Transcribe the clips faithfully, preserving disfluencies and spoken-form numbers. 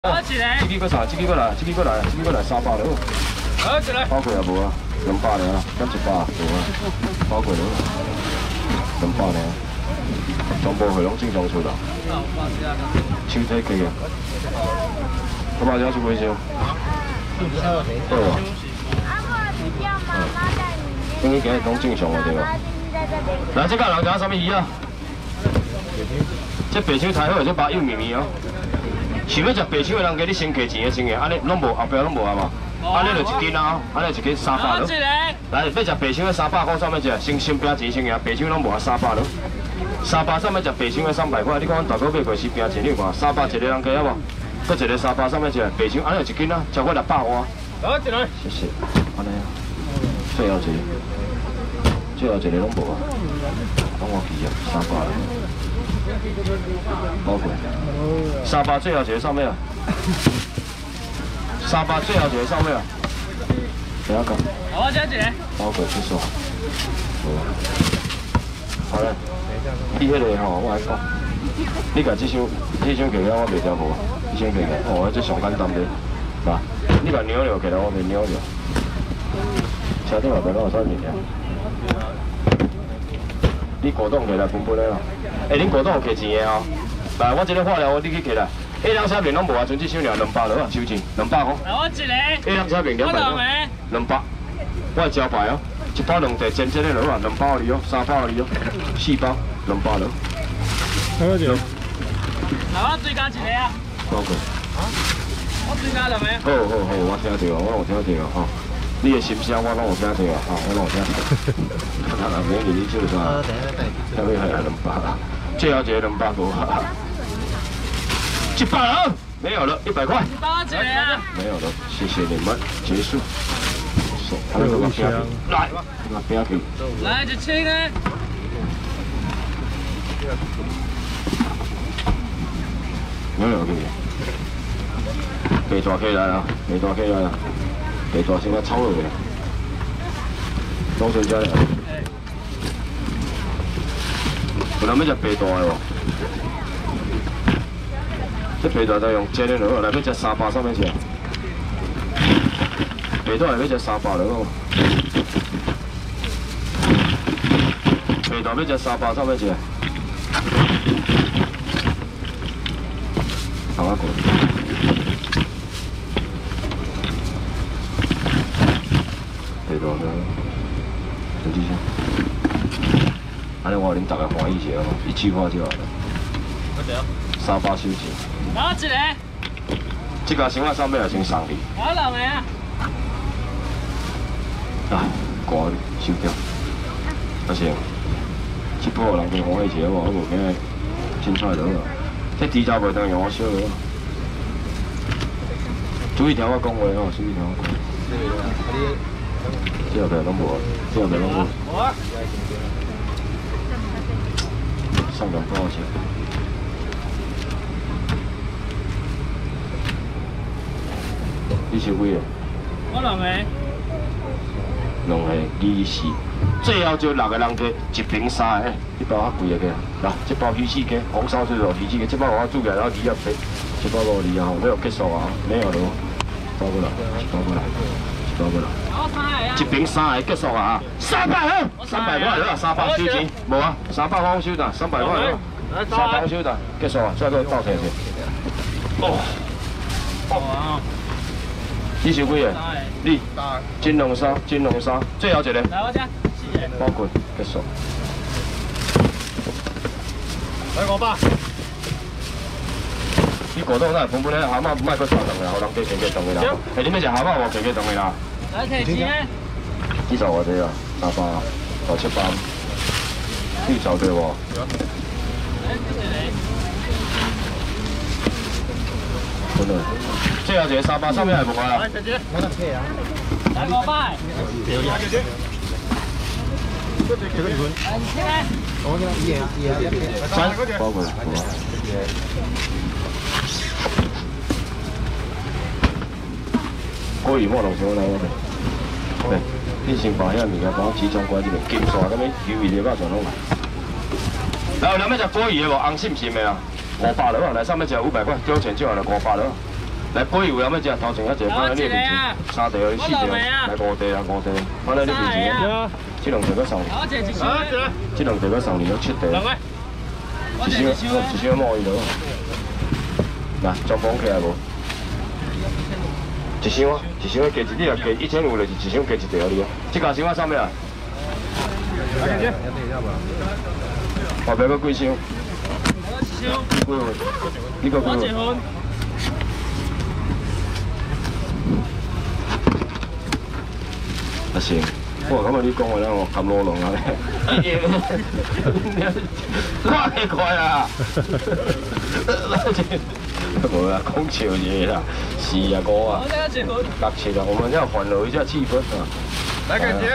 好起来！ 这个过啥？这个过来，这个过来，这个过来三百了。 好起来！ 包过也无啊，两百了啊，减一百无啊，包过了，两百了，全部费拢正常出啦。手体计啊，我把这出几箱。对啊。应该今日拢正常的对吧？来，这个人讲什么鱼啊？这白手太好，这把幼绵绵哦。 想要食白手的人，给你先给钱的先个，安尼拢无后壁拢无啊嘛，安尼就一斤啊，安尼一斤三百咯。来，要食白手的三百块，上面食先先饼钱先个，白手拢无啊三百咯。三百上面食白手的三百块，你看大哥买过是饼钱，你看三百一个人加好无？搁一个三百上面食白手，安尼就一斤啊，超过六百块。好，进来。谢谢。安尼啊，最后一个，最后一个拢无啊，等我记啊，三百。 包括沙巴最后一个上面啊，沙巴最后一个上面啊，等下讲。 好，小姐。 包括去说。好嘞。你迄个吼，我来讲，你甲这箱这箱起来我袂条无，这箱起来，哦，这上简单的，嗱，你甲扭扭起来我袂扭扭，车顶后边我有三面呀。你果冻起来分分的啦。 哎，恁果冻有摕钱的哦。来，我这个化疗，你去摕来。A 两车面拢无啊，剩这箱尔两百落啊，收钱两百块。来，我一个。A 两车面两百块。两百。我招牌哦，一包两袋真真的落啊，两包你哦，三包你哦，四包两百落。好多钱？来，我追加一个啊。包括。啊？我追加两个。好好好，我听到，我有听到吼。你的心声我拢有听到啊，吼，我拢有听到。看看明年你做啥？下面还有两百。 最后一个两百五，一百了，没有了，一百块。八姐啊！没有了，谢谢你们，结束。还有个饼，来，那饼去。来一千个。没有去。白大起来啊，白大起来啊，白大先来炒落去。拢剩这。 有人要食白大的无？这白大再用煎的落来，要食三百上面吃。白大要食三百落。白大要食三百上面吃。好啊，过。白大的，手机箱。 安尼我恁大家欢喜一下哦，一句话就好了。我对。三百收钱。拿一个。这个箱仔上面也先送去。我两个啊。啊，挂收掉。阿成，这波人家欢喜一下哦，我无惊凊彩落啊。这猪头袂当用我烧的。注意听我讲话哦，注意听我讲。这后边拢无，这后边拢无。无。 上两多少钱？你收几个？我两个。两个二四，最后就六个人计，一瓶三个，一包较贵个个。来，这包鱼翅鸡，红烧水肉鱼翅鸡，这包我煮起来，然后二十八，这包五二啊，没有结束啊，没有了，包过来，包过来，包过来。一瓶三个结束啊，三百啊，三百块了，三百收钱，无啊，三百块我收的，三百块了，三百我收的，结束啊，再个倒钱去。哦，哦，你收几个？你金龙沙，金龙沙，最后一个。来我这，包括结束。来五百。你果冻那分分咧，蛤蟆唔卖搁三冻啦，互人加加加冻的啦。哎，你要食蛤蟆，我加加冻的啦。 来提钱。几少我这啊？三百，到七百。你找对不？真的。最后一个三百上面还无啊？来，姐姐。我来配啊。来五百。来姐姐。这个几分？来你切来。我这个一元一元一元。三。包过来。锅鱼莫弄少来我哋。 对，你先把遐物件帮我集中过来这边，金沙咁样鱿鱼、热巴全拢来。来，有人要食锅鱼的无？红心心的啊，五百了啊！来上面食五百块，交钱就好了，五百了。 来贵有人要食，头前遐济放在你面前，三地你四地，来五地啊五地，放在你面前。这两地要送你。这两地要送你了七地。一箱一箱毛伊落。来，装绑起来无？一箱啊，一箱加一，你若加一千五就是一箱加一地你啊。这家箱啊上面啊？后壁搁几箱？几份？你搁几份？啊行，我感觉你讲话咱我含罗龙啊，快快啊！无啊，讲笑嘢啦，是啊我啊，六七啊，我们要缓和一下气氛啊。来感觉。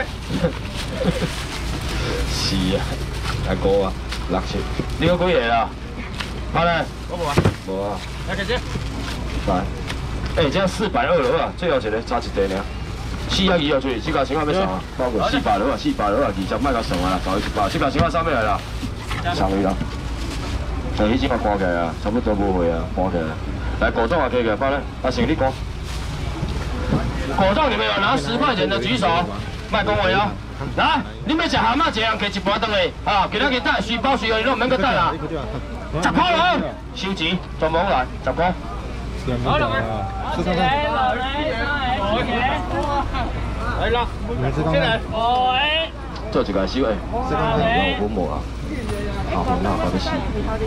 是啊，大哥啊，六七，你有几个啊？好嘞。我无啊。无啊。来感觉。来。哎，这四百二了啊，最后一个差一地尔。四百二啊，最，这家先要要送啊，包括四百了啊，四百了啊，二十卖甲送啊啦，送伊一百，这家先要上面来啦，送伊啦。哎，迄只嘛搬起来啊，差不多无货啊，搬起来。来，果冻啊，可以给放嘞，阿成你讲。果冻你们有拿十块钱的举手，卖讲话啊。来，你们吃蛤蟆，一人摕一盘回来，啊，今仔日带随包随后，你都唔免搁等啦。十块了，收钱，全部来，十块。好了没？起来，老来，起来，来啦，起来，喂。做一个收诶，老本无啊，好好那好的死。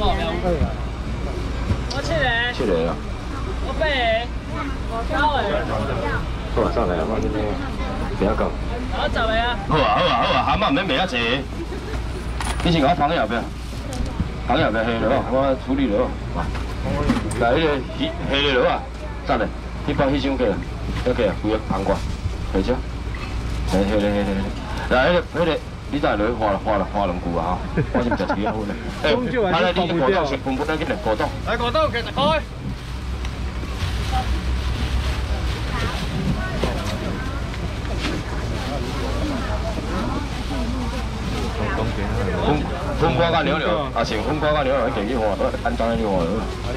我七个。七个啊。我八个。九个。好啊，上来啊，我今天不要讲。我十个啊。好啊好啊好啊，蛤蟆免卖啊济。你先甲我放喺后边，放喺后边下落，我处理落。来，迄个鱼下个落啊，赞嘞，你帮迄箱过来，要过来，规个放过，回车。来，下个下个下个，来，迄个迄个，你再落去花花花两句啊，我先食几啊分嘞。哎，安尼你果冻是分分来紧嘞，果冻。来，果冻给十块。风风瓜甲牛肉，啊，像风瓜甲牛肉，你自己换，简单你换了。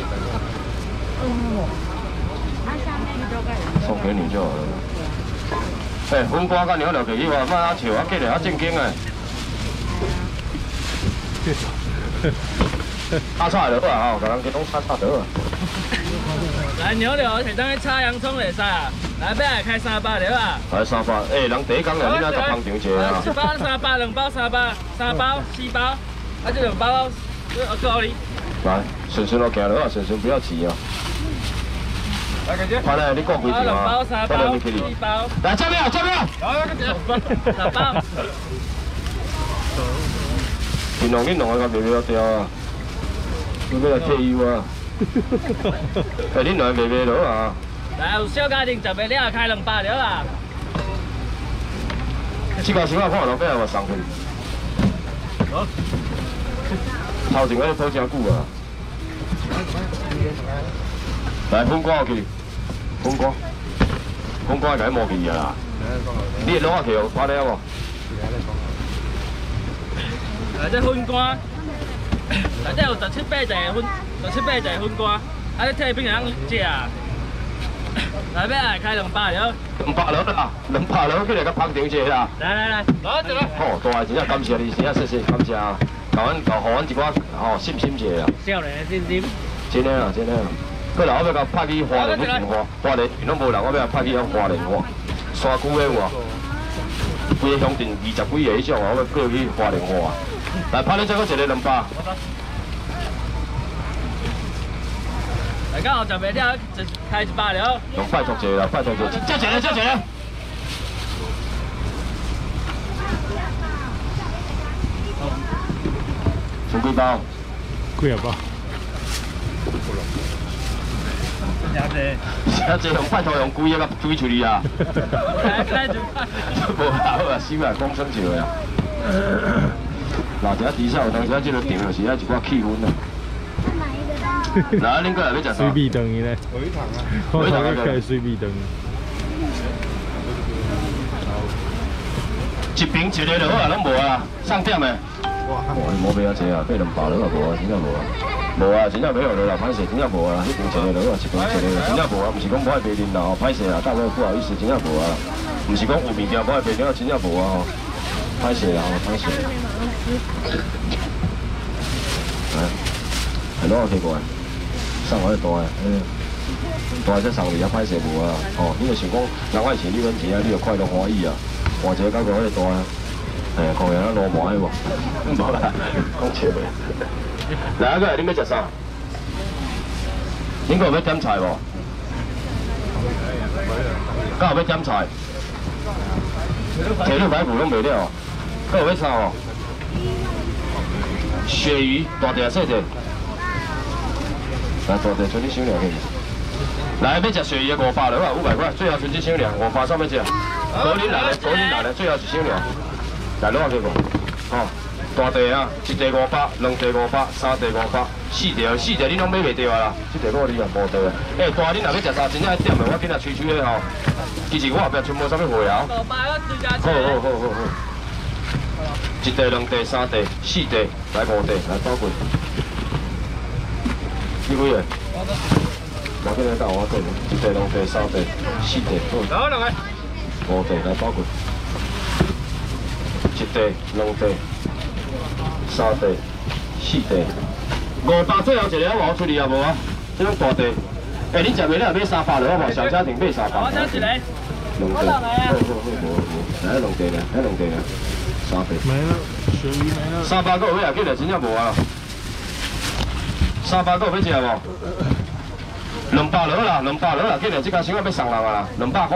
送给你就好了。哎，风瓜甲牛肉自己换，莫啊笑啊，过来啊正经诶。叉叉落啊，吼，甲人去拢叉叉落啊。来牛肉，是当去炒洋葱袂使啊。来，要来开三百了啊！来三百，诶，人第一工来，你哪甲捧场者啊？一包三百，两包三百，三包四包，啊，这两包我够你。来，顺顺落行落啊，顺顺不要急啊。来，感觉。快来，你讲几条啊？两包三包四包。来，这边，这边。来，感觉。三包。平常你弄个个袂袂掉啊，你要来退休啊？哎，你弄个袂袂落啊？来，有小家庭十个了，开两百了啦。这个想法看老板有送去。好。头前嗰啲拖真久啊。来，风瓜去，风瓜，风瓜甲你摸去啊啦。你攞下去有花了无？来，这粉瓜，来这有十七八只粉，十七八只粉瓜，啊，你睇边人食啊？来，要来开两百了，两百了啦，两百了，去来个捧场者啦。来来来，来一个。好，大个真正感谢你，真正谢谢，感谢啊！甲阮甲互阮一寡吼信心者啦。少年的信心。真的啊，真的啊。过来，我要甲派去花莲去电话，花莲拢无人，我要派去遐花莲话，山区的话，规个乡镇二十几个以上，我要过去花莲话。来，派你再个一个两百。来，刚好十个了，就开一百了。用拜托者啦，拜托者，接一个，接一个。送几包？几啊包？真济，真济用拜托用几个甲追出去啊！无好啊，收啊，讲生笑呀。嗱，一底下有当时啊，这个场就是啊一寡气氛啊。来，恁过来要食啥？水蜜糖伊咧。水糖啊。水糖啊，个水蜜糖。一瓶一个就好啊，拢无啊，上点诶。哇，无买啊济啊，买两包了啊无啊，真正无啊。 无啊，真正买落啦，歹势，真正无啊，迄边一个落啊，一边一个，真正无啊，毋是讲无爱卖恁啦，吼，歹势啊，大哥不好意思，真正无啊，毋是讲有物件无爱卖了，真正无啊，吼，歹势啦，吼，歹势。来，系攞去过来，送我一大个，嗯，大只送你啊，歹势无啊，吼，你就想讲人爱钱，你揾钱啊，你就快乐欢喜啊，换一个感觉迄大个，哎，讲人啊罗麻的无，无啦，讲笑的。 来啊，个，你要食啥？恁个有要点菜无？敢有要点菜？铁路排骨拢袂了，搁有要啥哦？鳕鱼大条细条，来大条剩你小两个。来要食鳕鱼的五百了，五百块，最后剩一小两，五百啥要食？果仁来咧，果仁来咧，最后一小两，来攞去无？吼。 大地啊，一地五百，两地五百，三地五百，四地四地你拢买袂着啊啦，这地我你也无地啊。诶，大你若要食三真正一点的，我今仔吹吹的吼。其实我后壁全部啥物货啊？五百我追加。好好好好好。一地、两地、三地、四地，来五地，来包过。几位？我今日到我这里，一地、两地、三地、四地，好。好，两个。五地来包过。一地、两地。 三地、四地，五百最后一个我出去啊无啊？这种大地，哎，你食袂了买三百了，好无？小家庭买三百。我等一个。两地。好好好，无无，来两地咧，来两地咧，三地。没了，鳕鱼没了。三百个有要紧的，真正无啊。三百个要食无？两百了啦，两百了啦，紧的，这家先我要送人啊，两百块。